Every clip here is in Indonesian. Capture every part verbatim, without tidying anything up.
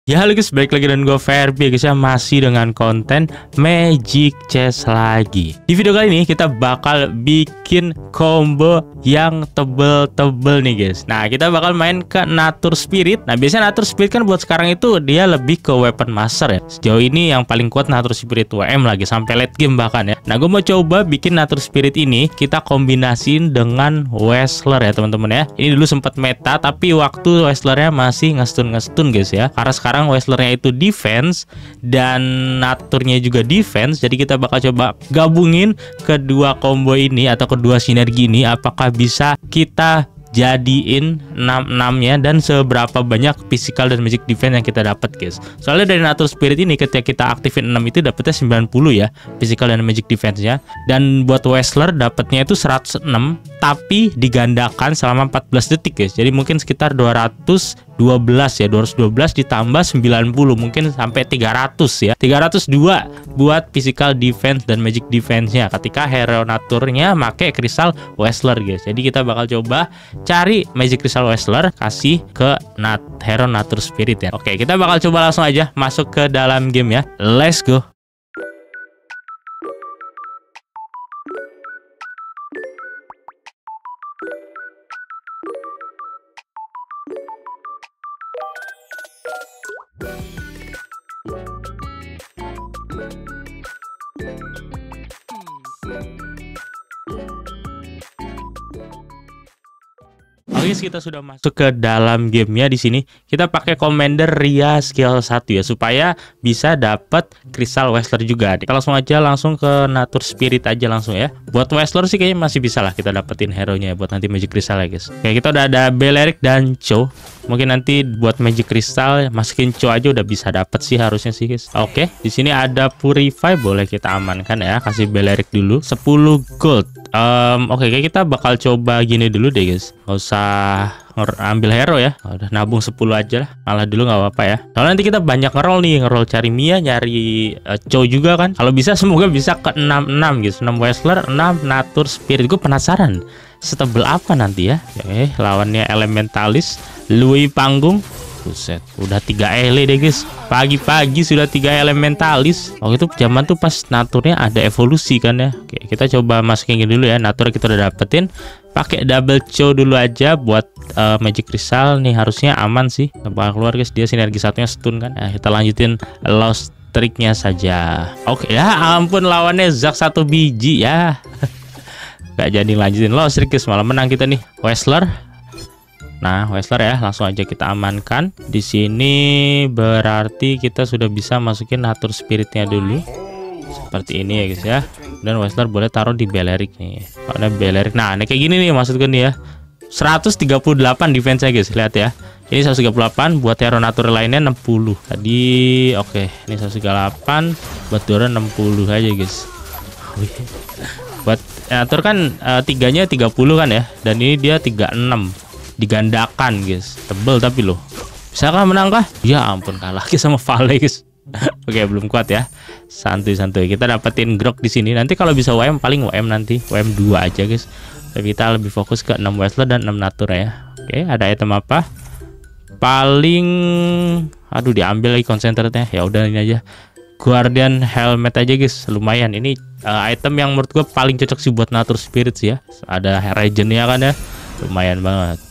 Ya halo guys, balik lagi dengan gue Ferbi guys ya, masih dengan konten Magic Chest lagi. Di video kali ini kita bakal bikin combo yang tebel-tebel nih guys. Nah kita bakal main ke Nature Spirit. Nah biasanya Nature Spirit kan buat sekarang itu dia lebih ke Weapon Master ya. Sejauh ini yang paling kuat Nature Spirit W M lagi sampai late game bahkan ya. Nah gue mau coba bikin Nature Spirit ini kita kombinasiin dengan Wrestler ya teman-teman ya. Ini dulu sempat meta tapi waktu Wrestlernya masih ngestun-ngestun guys ya. Karena sekarang Sekarang Wrestlernya itu defense dan Naturnya juga defense. Jadi kita bakal coba gabungin kedua combo ini atau kedua sinergi ini. Apakah bisa kita jadiin enam enam-nya dan seberapa banyak physical dan magic defense yang kita dapat guys. Soalnya dari Nature Spirit ini ketika kita aktifin enam itu dapetnya sembilan puluh ya physical dan magic defense-nya. Dan buat Wrestler dapatnya itu seratus enam tapi digandakan selama empat belas detik guys. Jadi mungkin sekitar dua ratus dua belas ya, dua ratus dua belas ditambah sembilan puluh mungkin sampai tiga ratus ya. tiga ratus dua buat physical defense dan magic defense-nya ketika hero naturnya make Crystal Wrestler guys. Jadi kita bakal coba cari Magic Crystal Wrestler kasih ke nat hero Nature Spirit ya. Oke, kita bakal coba langsung aja masuk ke dalam game ya. Let's go. Oke, kita sudah masuk ke dalam gamenya. Di sini kita pakai Commander Ria skill satu ya supaya bisa dapat Crystal Wrestler juga. Kita langsung aja langsung ke Nature Spirit aja langsung ya. Buat Wrestler sih kayaknya masih bisa lah kita dapetin hero-nya ya, buat nanti Magic Crystal ya guys. Oke, kita udah ada Balearic dan Cho. Mungkin nanti buat Magic Crystal masukin Cho aja udah bisa dapet sih harusnya sih guys. Oke, di sini ada Purify, boleh kita amankan ya. Kasih Balearic dulu sepuluh gold. Um, Oke, kayak kita bakal coba gini dulu deh guys. Gak usah ambil hero ya, udah nabung sepuluh aja lah. Malah dulu nggak apa-apa ya. Soalnya nanti kita banyak ngerol nih, ngerol cari Mia, nyari uh, Cho juga kan. Kalau bisa semoga bisa ke enam enam guys. enam Wrestler, enam Nature Spirit. Gue penasaran setebel apa nanti ya. Oke, lawannya Elementalis, Louis Panggung. Buset, udah tiga ele deh guys. Pagi-pagi sudah tiga Elementalis. Waktu itu zaman tuh pas naturnya ada evolusi kan ya. Oke, kita coba masukin dulu ya. Natur kita udah dapetin. Pakai double Cho dulu aja buat uh, Magic Crystal nih, harusnya aman sih. Bakal keluar guys, dia sinergi satunya stun kan. Nah, kita lanjutin Lost Tricknya saja. Oke ya ampun, lawannya Zack satu biji ya. Gak jadi lanjutin Lost Trick guys, malah menang kita nih. Wrestler. Nah, Wrestler ya, langsung aja kita amankan. Di sini berarti kita sudah bisa masukin Nature Spiritnya dulu. Seperti ini ya guys ya. Dan Wrestler boleh taruh di Balearic nih. Ada Balearic. Nah, ini kayak gini nih maksudku nih ya. seratus tiga puluh delapan defense-nya guys, lihat ya. Ini seratus tiga puluh delapan buat hero nature lainnya enam puluh. Tadi oke, ini seratus tiga puluh delapan buat Dora enam puluh aja guys. Buat nature kan uh, tiganya tiga puluh kan ya. Dan ini dia tiga puluh enam. Digandakan guys, tebel tapi loh. Bisakah menang kah? Ya ampun, kalah lagi sama Vale guys. Oke, belum kuat ya. Santuy-santuy. Kita dapetin grok di sini. Nanti kalau bisa W M paling W M nanti. W M dua aja guys. Tapi kita lebih fokus ke enam Wrestler dan enam Nature ya. Oke, ada item apa? Paling aduh diambil lagi concentrate-nya. Ya udah ini aja. Guardian Helmet aja guys. Lumayan. Ini uh, item yang menurut gue paling cocok sih buat Nature Spirit sih ya. Ada Regen-nya kan ya. Lumayan banget.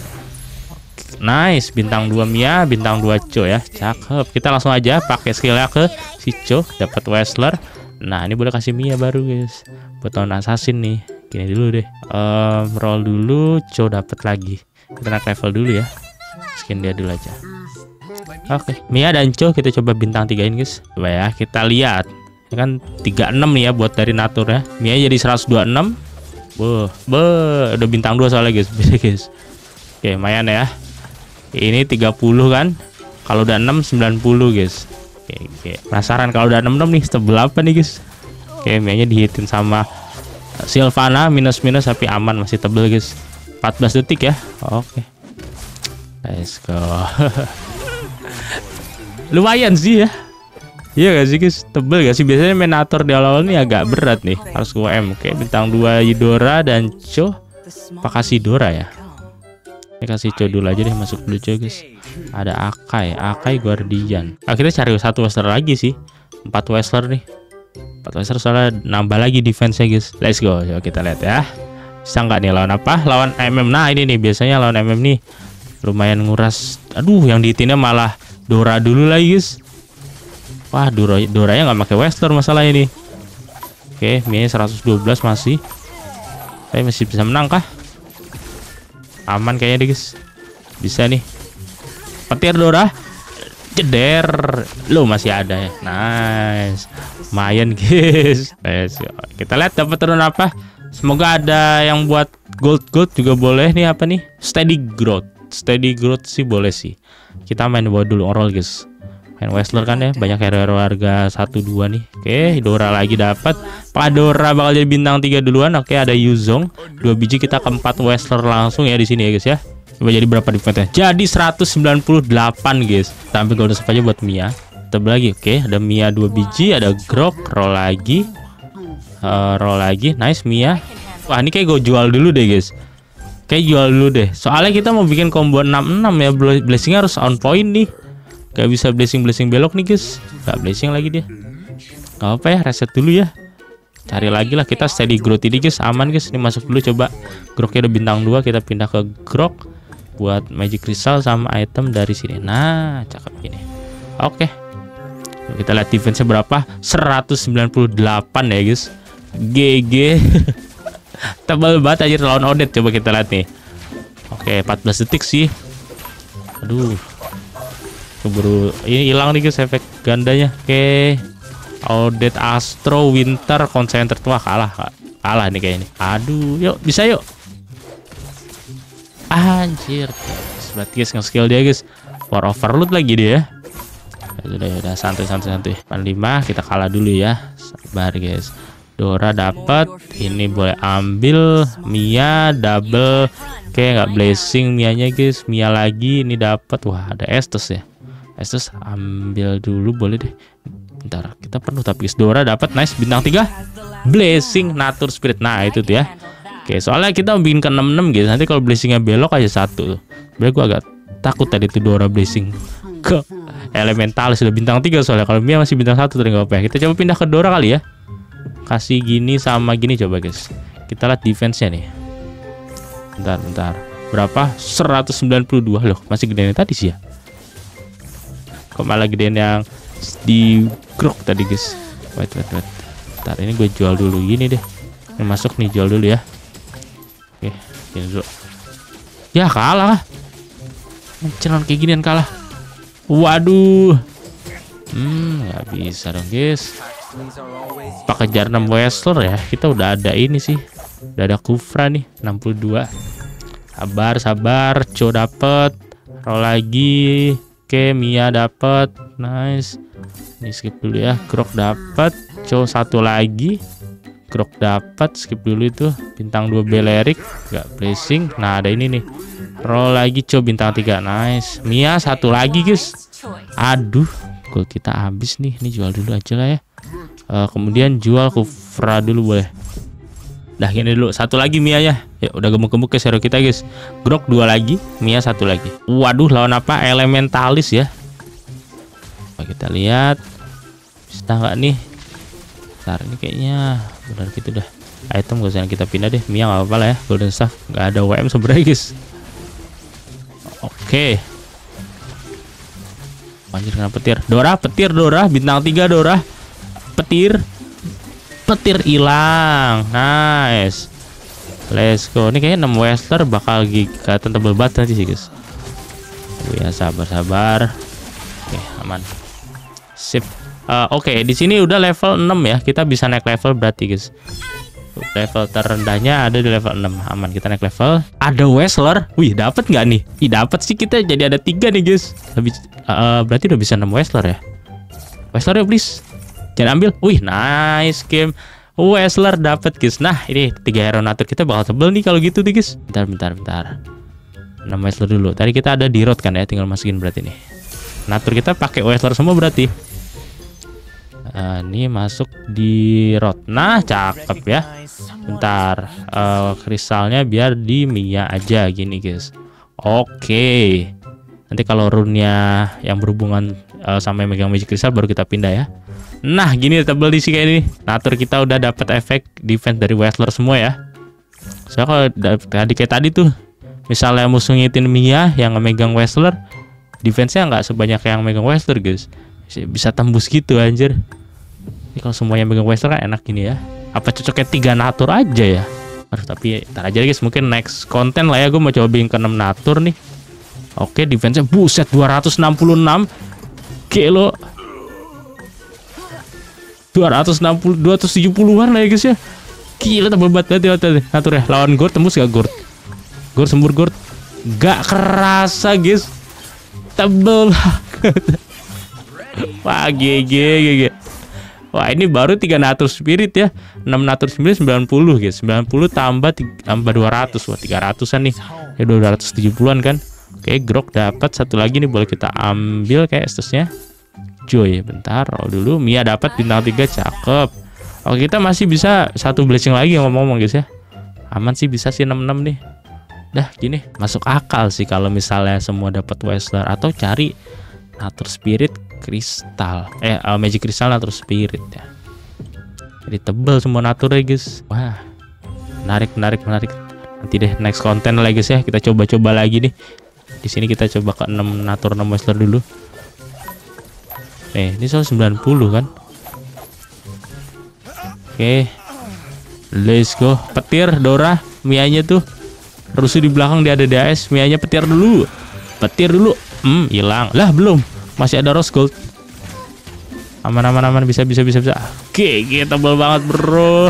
Nice, bintang dua Mia, bintang dua Cho ya. Cakep. Kita langsung aja pakai skillnya ke si Cho, dapat Wrestler. Nah, ini boleh kasih Mia baru guys. Buat tahun assassin nih. Gini dulu deh. Um, roll dulu, Cho dapat lagi. Kita naik level dulu ya. Skin dia dulu aja. Oke, okay. Mia dan Cho kita coba bintang tigain guys. Coba ya, kita lihat. Ini kan tiga puluh enam nih ya buat dari natur ya. Mia jadi seratus dua puluh enam. Boh, boh, udah bintang dua soalnya guys. Beda guys. Oke, okay, lumayan ya. Ini tiga puluh kan. Kalau udah enam sembilan puluh guys. Oke, oke. Penasaran kalau udah enam enam nih tebel apa nih guys. Oke, Mia-nya dihitin sama Sylvana minus-minus tapi aman, masih tebel guys. empat belas detik ya. Oke. Let's go. Lumayan sih ya. Iya gak sih guys, tebel gak sih? Biasanya main Nature di awal-awal nih agak berat nih. Harus W M. Oke, bintang dua Dora dan Cho. Apa kasih Dora ya? Ini kasih Cho dulu aja deh, masuk dulu Cho guys. Ada Akai, Akai Guardian. Ah, kita cari satu Wrestler lagi sih. Empat Wrestler nih. Empat Wrestler soalnya nambah lagi defense-nya guys. Let's go. Coba kita lihat ya. Bisa nggak nih lawan apa? Lawan M M. Nah ini nih biasanya lawan M M nih lumayan nguras. Aduh, yang diitinnya malah Dora dulu lagi guys. Wah, Dora Doranya nggak pakai Wrestler masalah ini. Oke, Mia seratus dua belas masih. Saya masih bisa menang kah? Aman kayaknya deh guys. Bisa nih. Petir Dora. Jeder. Lo masih ada ya. Nice. Lumayan guys. Nice. Kita lihat dapat turun apa. Semoga ada yang buat gold gold juga boleh nih apa nih? Steady growth. Steady growth sih boleh sih. Kita main bawa dulu roll guys. Main Wrestler kan ya, banyak hero-hero harga satu dua nih. Oke, Dora lagi dapat. Pak Dora bakal jadi bintang tiga duluan. Oke, ada Yuzong. Dua biji kita keempat Wrestler langsung ya di sini ya guys ya. Coba jadi berapa defense-nya? Jadi seratus sembilan puluh delapan guys. Tampil golden staff aja buat Mia. Tebel lagi. Oke, ada Mia dua biji, ada Grok, roll lagi. Uh, roll lagi. Nice Mia. Wah, ini kayak gue jual dulu deh guys. Kayak jual dulu deh. Soalnya kita mau bikin combo enam enam ya. Blessing harus on point nih. Gak bisa blessing-blessing belok nih guys. Gak blessing lagi dia. Gak apa ya, reset dulu ya. Cari lagi lah, kita steady growth ini guys. Aman guys, ini masuk dulu coba. Groknya udah bintang dua, kita pindah ke Grok buat magic crystal sama item dari sini. Nah, cakep gini. Oke, kita lihat defense-nya berapa. Seratus sembilan puluh delapan ya guys. G G. Tebal banget aja lawan Odette. Coba kita lihat nih. Oke, empat belas detik sih. Aduh, keburu ini hilang nih guys efek gandanya. Oke, Odette, Astro, Winter, Concentrate. Wah, kalah kalah nih kayaknya. Aduh, yuk bisa yuk. Anjir, berarti guys nge-skill dia guys. War overload lagi dia ya. Udah udah santai santai santai. delapan lima kita kalah dulu ya. Sabar guys. Dora dapat, ini boleh ambil. Mia double. Oke, nggak blessing Mianya guys. Mia lagi ini dapat. Wah, ada Estus ya. Estus ambil dulu boleh deh. Bentar, kita penuh tapi guys. Dora dapat, nice bintang tiga. Blessing Nature Spirit. Nah, itu tuh ya. Oke, soalnya kita mau bikin ke enam enam guys. Nanti kalau blessingnya belok aja satu. Sebenarnya gue agak takut tadi tuh Dora blessing ke elemental sudah bintang tiga soalnya. Kalau Mia masih bintang satu tadi nggak apa-apa. Kita coba pindah ke Dora kali ya. Kasih gini sama gini coba guys. Kita lihat defense-nya nih. Bentar, bentar. Berapa? seratus sembilan puluh dua loh. Masih gedean tadi sih ya. Kok malah gedean yang di Grok tadi guys. Wait, wait, wait. Bentar, ini gue jual dulu gini deh. Ini masuk nih, jual dulu ya. Oke, gini dulu. Ya kalah. Mencelan kayak ginian kalah. Waduh. Hmm, nggak bisa dong guys. Pak kejar enam Wrestler ya. Kita udah ada ini sih. Udah ada Kufra nih enam puluh dua. Sabar, sabar. Cho dapet. Roll lagi. Oke, Mia dapet. Nice. Ini skip dulu ya. Grok dapet. Cho satu lagi. Grok dapat, skip dulu itu. Bintang dua Belerik, nggak blessing. Nah, ada ini nih. Roll lagi coba bintang tiga. Nice. Mia satu lagi, guys. Aduh, gold kita habis nih. Ini jual dulu aja lah ya. Uh, kemudian jual Kufra dulu boleh. Dah gini dulu. Satu lagi Mia ya. Ya udah gemuk-gemuk ke hero kita, guys. Grok dua lagi, Mia satu lagi. Waduh, lawan apa? Elementalis ya. Coba kita lihat. Bisa nggak nih? Ntar ini kayaknya benar gitu dah. Item gak usah kita pindah deh. Mia nggak apa-apa lah ya. Golden Staff nggak ada W M sebenarnya guys. Oke. Anjir kena petir. Dora, petir Dora. Bintang tiga Dora. Petir. Petir hilang. Nice. Let's go. Ini kayaknya enam Wrestler bakal gigatan tebel banget nanti sih guys. Oh ya, sabar-sabar. Oke, aman. Sip. Uh, Oke, okay, di sini udah level enam ya. Kita bisa naik level berarti, guys. Level terendahnya ada di level enam. Aman, kita naik level. Ada Wrestler. Wih, dapat nggak nih? Ih, dapat sih kita. Jadi ada tiga nih, guys. Lebih uh, berarti udah bisa enam Wrestler ya. Wrestler ya, please. Jangan ambil. Wih, nice game. Wrestler dapat, guys. Nah, ini tiga hero natur kita bakal tebel nih kalau gitu nih, guys. Bentar, bentar, bentar. enam Wrestler dulu. Tadi kita ada di road kan ya, tinggal masukin berarti nih. Natur kita pakai Wrestler semua berarti. Uh, ini masuk di rot. Nah, cakep ya. Bentar, uh, kristalnya biar di Mia aja gini guys. Oke, Nanti kalau rune-nya yang berhubungan uh, sama yang megang magic crystal baru kita pindah ya. Nah, gini tebel di sini kayak ini. Natur kita udah dapat efek defense dari Wrestler semua ya. Soalnya kalau tadi kayak tadi tuh, misalnya musuh ngitin Mia yang megang Wrestler, defense-nya nggak sebanyak yang megang Wrestler guys. Bisa tembus gitu anjir. Ini kalau semuanya megang Wrestler kan enak gini ya. Apa cocoknya tiga natur aja ya? Aduh, tapi ntar aja guys, mungkin next konten lah ya. Gue mau coba bikin ke enam natur nih. Oke, defense-nya buset dua ratus enam puluh enam kilo. dua ratus enam puluh, dua ratus tujuh puluhan lah ya guys ya. Gila tebel banget ya natur ya. Lawan Gord tembus gak Gord? Gord sembur Gord. Gak kerasa guys. Tebel banget. Wah, G G G G. Wah, ini baru tiga natur spirit ya. enam natur spirit sembilan puluh guys. sembilan puluh tambah tambah dua ratus. Wah, tiga ratusan nih. Ya dua ratus tujuh puluhan kan. Oke, Grok dapat satu lagi nih, boleh kita ambil kayak estusnya. Joy, bentar, roll dulu. Mia dapat bintang tiga, cakep. Oke, kita masih bisa satu blessing lagi ngomong-ngomong guys ya. Aman sih, bisa sih enam enam nih. Dah gini, masuk akal sih kalau misalnya semua dapat Wrestler atau cari natur spirit kristal. Eh, uh, magic kristal natur spirit ya. Jadi tebel semua natur ya guys. Wah. Menarik, menarik, menarik. Nanti deh next konten lagi guys ya. Kita coba-coba lagi nih. Di sini kita coba ke enam natur enam Wrestler dulu. Eh, ini soal sembilan puluh kan. Oke. Let's go. Petir Dora, Mianya tuh. Rusuh di belakang dia ada D S, Mianya petir dulu. Petir dulu. Hmm, hilang. Lah, belum. Masih ada rose gold. Aman aman aman, bisa bisa bisa bisa. Oke, kita tebal banget, bro.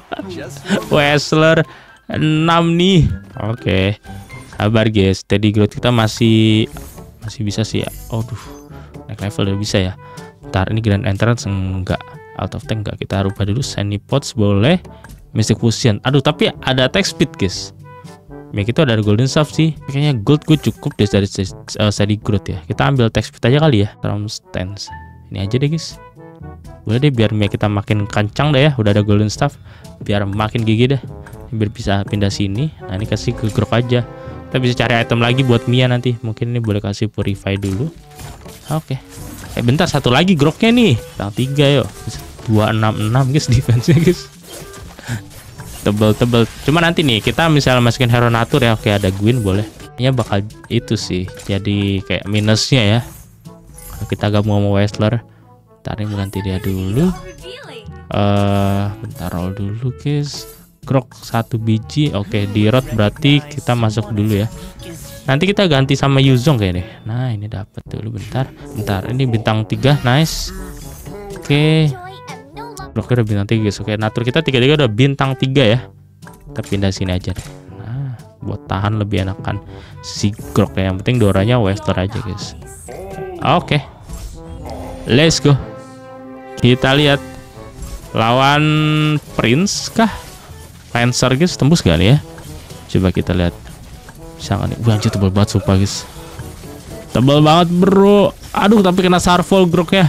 Wrestler enam nih. Oke. Sabar guys. Steady growth kita masih masih bisa sih ya. Aduh. Naik level udah bisa ya. Ntar ini grand entrance enggak, out of tank enggak, kita rubah dulu. Shiny pots boleh, mystic fusion. Aduh, tapi ada attack speed guys. Make itu ada golden staff sih. Kayaknya gold gue cukup deh dari uh, steady growth ya. Kita ambil attack speed aja kali ya. From stance. Ini aja deh guys. Boleh deh, biar Mia kita makin kencang deh ya. Udah ada golden staff, biar makin gigi deh. Biar bisa pindah sini. Nah, ini kasih ke Grok aja. Kita bisa cari item lagi buat Mia nanti. Mungkin ini boleh kasih purify dulu. Oke. Okay. Eh bentar, satu lagi Groknya nih. Tang tiga yo. dua enam enam guys defense-nya guys. Tebel-tebel. Cuma nanti nih kita misalnya masukin hero natur ya. Oke, ada Gwyn boleh. Ini bakal itu sih. Jadi kayak minusnya ya. Kalau kita gak mau mau Wrestler. Ntar ini ganti dia dulu. Eh, uh, bentar roll dulu guys. Grok satu biji. Oke, di rot berarti kita masuk dulu ya. Nanti kita ganti sama Yuzong kayaknya deh. Nah, ini dapat dulu bentar. Bentar, ini bintang tiga, nice. Oke. Grok udah bintang tiga guys. Oke, natur kita tiga tiga udah bintang tiga ya. Kita pindah sini aja deh. Nah, buat tahan lebih enakan si Grok ya. Yang penting Doranya Wrestler aja guys. Oke. Let's go. Kita lihat lawan Prince kah? Lancer guys, tembus gak nih ya? Coba kita lihat. Bisa nggak nih? Wah, anjir tebal banget sumpah guys. Tebal banget bro. Aduh, tapi kena Sarfall Groknya.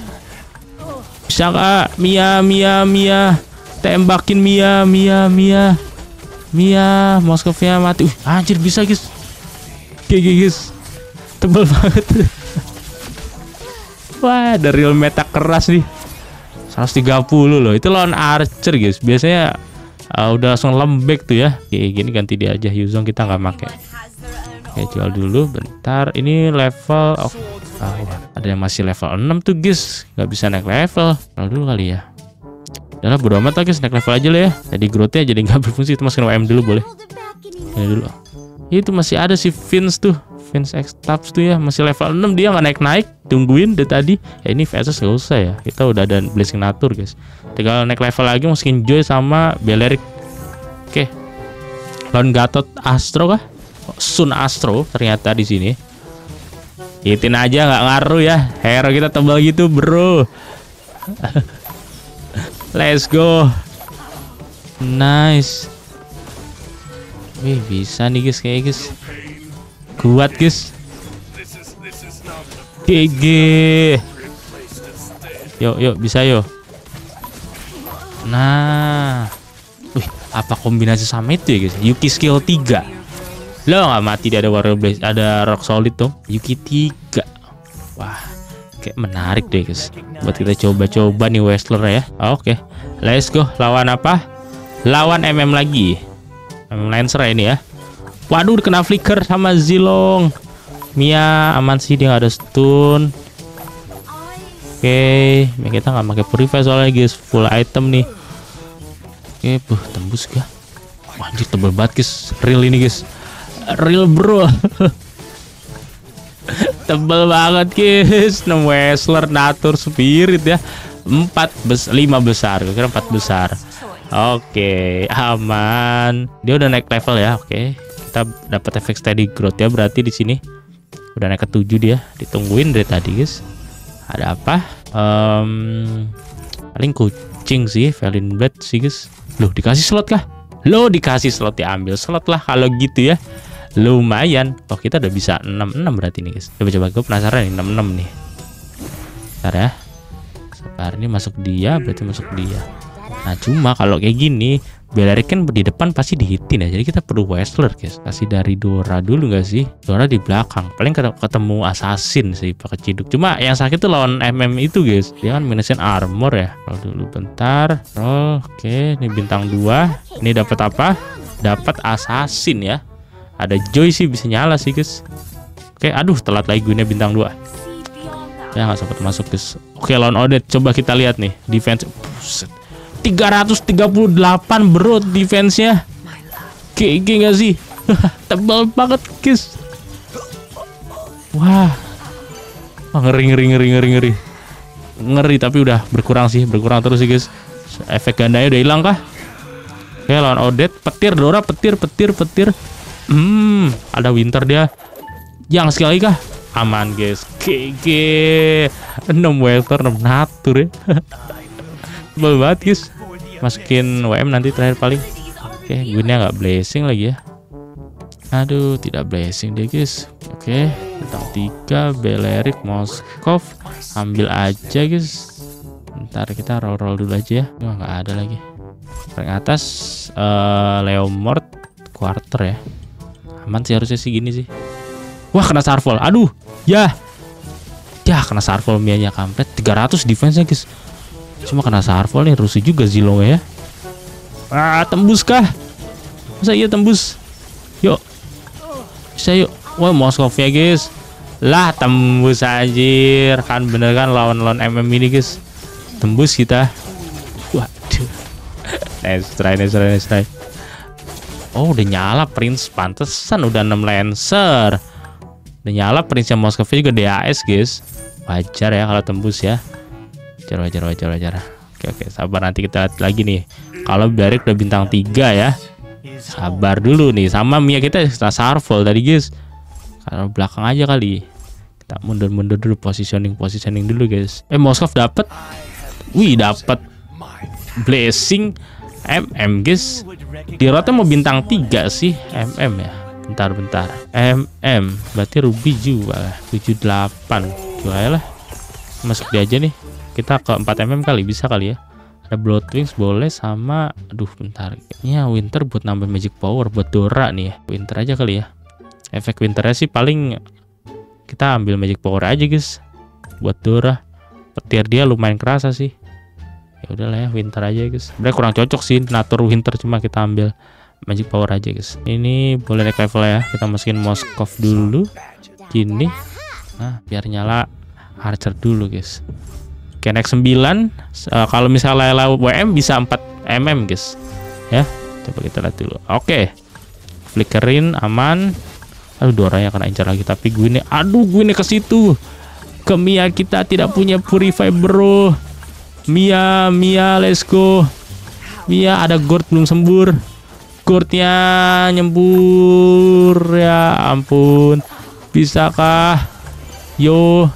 Bisa nggak? Mia, Mia, Mia. Tembakin Mia, Mia, Mia. Mia, Moskovnya mati. Uh, anjir bisa guys. Oke guys. Tebal banget. Wah, ada real meta keras nih. seratus tiga puluh loh. Itu lawan Archer guys. Biasanya uh, udah langsung lembek tuh ya. Kayak gini ganti dia aja. Yuzong kita nggak pakai. Oke, jual dulu bentar. Ini level oh, oh, ada yang masih level enam tuh guys. Nggak bisa naik level. Kalau dulu kali ya. Udah lah, bodo amat lah guys. Naik level aja lah ya. Jadi growth-nya jadi nggak berfungsi. Itu masukin W M dulu boleh. Ini dulu. Itu masih ada si Vince tuh. Vince X Taps tuh ya. Masih level enam, dia nggak naik-naik. Tungguin deh tadi. Ya ini V S S gak usah ya. Kita udah ada Blessing Natur guys. Tinggal naik level lagi masukin Joy sama Belerik. Oke. Lawan Gatot Astro kah? Sun Astro ternyata di sini. Hitin aja nggak ngaruh ya. Hero kita tebal gitu bro. Let's go. Nice. Wih, bisa nih guys kayak guys. Kuat guys. G G. Yuk yuk bisa yuk. Nah. Wih, apa kombinasi sama itu ya guys? Yuki skill tiga. Lo nggak mati dia, ada Warrior Blaze, ada Rock Solid tuh. Yuki tiga. Wah, kayak menarik deh guys. Buat kita coba-coba nih Wrestler ya. Oke, let's go. Lawan apa? Lawan M M lagi. M M Lancer ini ya. Waduh, kena flicker sama Zilong. Mia aman sih, dia nggak ada stun. Oke, okay. Kita nggak pakai purify soalnya guys, full item nih. Oke, okay, buh, tembus gak? Anjir, tebel banget guys, real ini guys, real bro. Tebel banget guys. enam Wrestler, Natur, Spirit ya. Empat bes, lima besar, kira empat besar. Oke, okay, aman. Dia udah naik level ya. Oke, okay. Kita dapat efek steady growth ya. Berarti di sini udah naik ke tujuh dia. Ditungguin dari tadi guys. Ada apa? Um, paling kucing sih, Felin Blade sih guys. Loh, dikasih slot kah? Loh, dikasih slot, diambil slot lah kalau gitu ya. Lumayan. Oh, kita udah bisa enam enam berarti nih guys. Coba-coba, gue penasaran nih enam enam nih. Bentar ya. Sabar, ini masuk dia, berarti masuk dia. Nah, cuma kalau kayak gini, Balearic kan di depan pasti dihitin ya. Jadi kita perlu Wrestler guys. Kasih dari Dora dulu nggak sih? Dora di belakang. Paling ketemu Assassin sih pakai Ciduk. Cuma yang sakit tuh lawan M M itu guys. Dia kan minusin armor ya. Roll dulu bentar. Roll. Oke, ini bintang dua. Ini dapat apa? Dapat Assassin ya. Ada Joy sih, bisa nyala sih guys. Oke, aduh, telat lagi gue bintang dua. Ya nggak sempat masuk guys. Oke, lawan Odette. Coba kita lihat nih defense. Buset. tiga ratus tiga puluh delapan bro defense-nya. G G nggak sih? Tebal banget guys. Wah. Wah, ngeri ngeri ngeri ngeri ngeri. Ngeri, tapi udah berkurang sih, berkurang terus sih guys. Efek gandanya udah hilang kah? Oke, lawan Odette, petir Dora, petir petir petir. Hmm, ada Winter dia. Yang sekali kah? Aman guys. G G. enam Welter, enam Natur ya. Tebal banget guys. Masukin W M nanti terakhir paling. Oke, gue nggak blessing lagi ya. Aduh, tidak blessing deh guys. Oke, bintang tiga Balearic, Moskov. Ambil aja guys. Ntar kita roll-roll dulu aja ya. Wah, nggak ada lagi. Paling atas uh, Leomord quarter ya. Aman sih harusnya sih gini sih. Wah, kena Starfall. Aduh, ya. Ya, kena Starfall Mianya kampret. tiga ratus defense-nya guys. Cuma kena Starfall nih, rusuh juga Zilong ya. Ah, tembus kah? Masa iya tembus? Yuk. Bisa yuk. Wah, Moskov ya guys. Lah, tembus anjir. Kan bener kan lawan-lawan M M ini guys. Tembus kita. Waduh. Nice try, nice try, nice try. Oh, udah nyala Prince. Pantesan udah enam Lancer. Udah nyala Prince yang Moskov juga D A S guys. Wajar ya kalau tembus ya. Wajar, wajar, wajar, wajar. Oke, oke, sabar, nanti kita lihat lagi nih. Kalau Balearic udah bintang tiga ya. Sabar dulu nih, sama Mia kita Starfall tadi guys. Kalau belakang aja kali. Kita mundur-mundur dulu, positioning, positioning dulu guys. Eh, Moskov dapat. Wih, dapat blessing M M guys. Di rota mau bintang tiga sih, M M ya. Bentar, bentar. M M, berarti Ruby juga tujuh delapan. Jual lah. Masuk dia aja nih. Kita ke empat M M kali, bisa kali ya. Ada Bloodwings boleh sama, aduh bentar. Kayaknya Winter buat nambah magic power buat Dora nih ya. Winter aja kali ya. Efek Winternya sih paling kita ambil magic power aja guys. Buat Dora. Petir dia lumayan kerasa sih. Ya udahlah ya, Winter aja guys. Sebenarnya kurang cocok sih Natur Winter, cuma kita ambil magic power aja guys. Ini boleh naik level ya. Kita masukin Moskov dulu. Gini. Nah, biar nyala Archer dulu guys. Oke, next sembilan. Uh, kalau misalnya W M bisa empat M M guys. Ya, coba kita lihat dulu. Oke. Flickerin aman. Aduh, Doranya kena incar lagi, tapi gue ini aduh gue ini ke situ. Ke Mia kita tidak punya purify bro. Mia, Mia let's go. Mia ada Gord belum sembur. Gordnya nyembur. Ya ampun. Bisakah? Yo.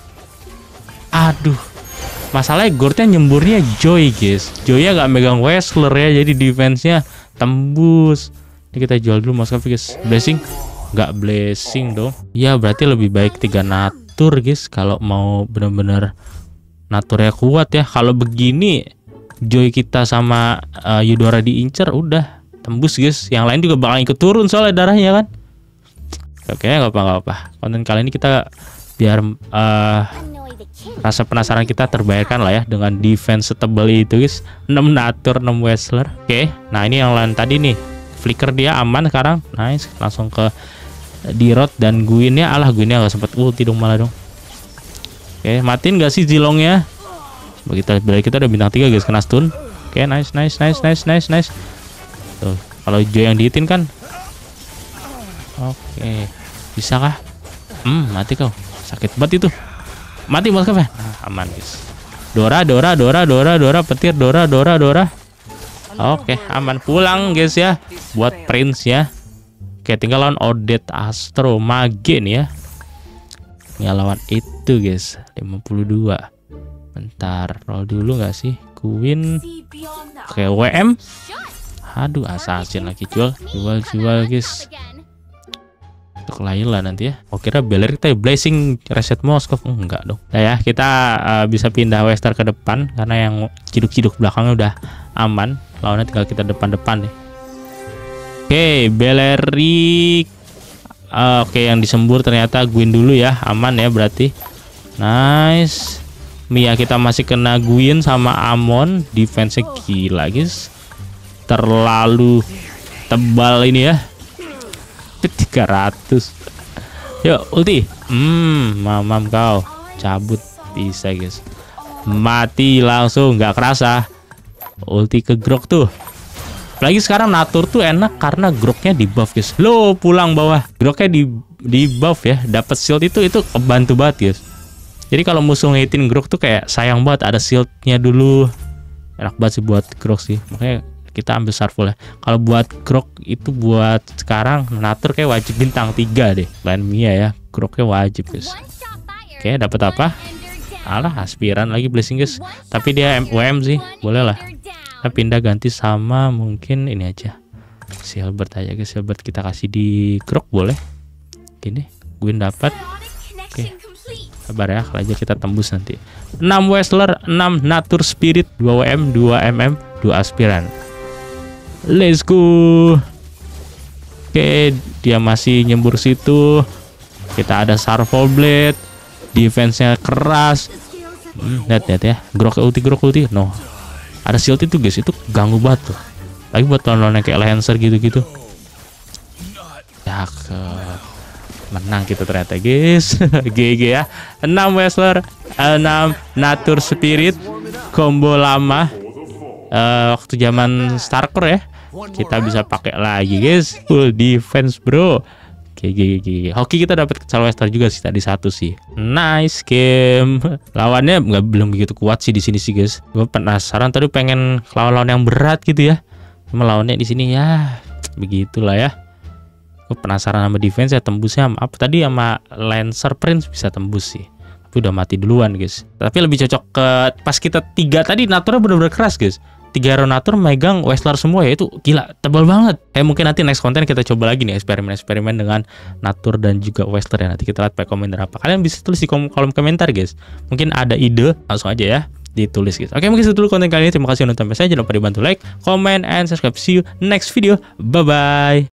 Aduh. Masalahnya Gordnya nyemburnya Joy guys. Joynya gak megang Wrestler ya, jadi defense-nya tembus. Ini kita jual dulu Moskov guys. Blessing? Gak blessing dong. Ya berarti lebih baik tiga Natur guys. Kalau mau bener-bener Naturnya kuat ya. Kalau begini Joy kita sama uh, Eudora diincer, udah tembus guys. Yang lain juga bakal ikut turun soalnya darahnya kan. Oke, nggak apa nggak apa. Konten kali ini kita biar uh, rasa penasaran kita terbayarkan lah ya dengan defense setebal itu guys. enam natur, enam wrestler. Oke, nah ini yang lain tadi nih. Flicker dia aman sekarang. Nice, langsung ke Dirot dan Gwynnya. Alah, Gwynnya nggak sempat ulti dong malah dong. Oke, matiin nggak sih Zilongnya? Kita kita udah bintang tiga guys, kena stun. Oke, nice nice nice nice nice nice. Tuh, kalau Jo yang dihitin kan. Oke, bisa kah? Hmm, mati kau. Sakit banget itu. Mati bos kafe. Nah, aman guys. Dora, Dora, Dora, Dora, Dora, petir, Dora, Dora, Dora. Oke, aman pulang guys ya. Buat Prince ya. Oke, tinggal lawan Odette Astro Mage nih ya. Tinggal lawan itu guys. lima puluh dua. Bentar, roll dulu nggak sih? Queen. Oke, W M. Aduh, assassin lagi jual, jual, jual guys. Untuk Layla nanti ya. Oh, kira Beller kita blessing reset Moskov. Oh, enggak dong. Nah ya, kita uh, bisa pindah Wester ke depan karena yang ciduk-ciduk belakangnya udah aman. Lawannya tinggal kita depan-depan nih. Oke, okay, Bellery. Uh, Oke, okay, yang disembur ternyata Gwyn dulu ya. Aman ya berarti. Nice. Mia kita masih kena Gwyn sama Amon. Defense-nya gila guys. Terlalu tebal ini ya. Tiga ratus. Yuk ulti. Hmm, mamam kau cabut bisa guys. Mati langsung, nggak kerasa. Ulti ke Grok tuh. Apalagi sekarang Natur tuh enak karena Groknya di buff guys. Lo pulang bawah, Groknya di di buff ya. Dapat shield itu itu kebantu banget guys. Jadi kalau musuh ngitin Grok tuh kayak sayang banget ada shieldnya dulu. Enak banget sih buat Grok sih. Makanya kita ambil Sarful ya. Kalau buat Grok itu buat sekarang Natur kayak wajib bintang tiga deh. Lain Mia ya, Groknya wajib guys. Oke, dapat apa? Alah, aspiran lagi blessing guys. Tapi dia M W M sih, boleh lah. Kita pindah ganti sama mungkin ini aja. Silbert aja guys, Silbert kita kasih di Grok boleh. Gini, Gwyn dapat. Oke. Sabar ya, kalau aja kita tembus nanti. enam Wrestler, enam Natur Spirit, dua W M, dua M M, dua aspiran. Let's go. Oke, dia masih nyembur situ. Kita ada Sarful Blade. Defense-nya keras. Hmm, lihat lihat ya. Grok ulti, Grok ulti. No. Ada shield itu guys, itu ganggu banget tuh. Lagi buat lawan-lawan kayak Lancer gitu-gitu. Cakep. Menang kita ternyata guys. G G ya. enam Wrestler, enam Natur Spirit. Combo lama. Uh, waktu zaman Starcore ya. Kita bisa pakai lagi guys, full defense bro. Oke, G G. Hoki kita dapat Wester juga sih tadi satu sih. Nice game. Lawannya nggak belum begitu kuat sih di sini sih guys. Gue penasaran tadi pengen lawan-lawan yang berat gitu ya. Cuma lawannya di sini ya begitulah ya. Gue penasaran sama defense ya, tembusnya sama apa tadi sama Lancer Prince bisa tembus sih. Tapi udah mati duluan guys. Tapi lebih cocok ke pas kita tiga tadi Naturnya bener-bener keras guys. Tiga hero Natur megang Westler semua ya, itu gila tebal banget. Kayak mungkin nanti next konten kita coba lagi nih eksperimen-eksperimen dengan Natur dan juga Westler ya. Nanti kita lihat pakai komentar apa. Kalian bisa tulis di kolom komentar guys. Mungkin ada ide langsung aja ya ditulis guys. Oke, mungkin itu dulu konten kali ini. Terima kasih udah nonton sampai saya. Jangan lupa dibantu like, comment, and subscribe. See you next video. Bye bye.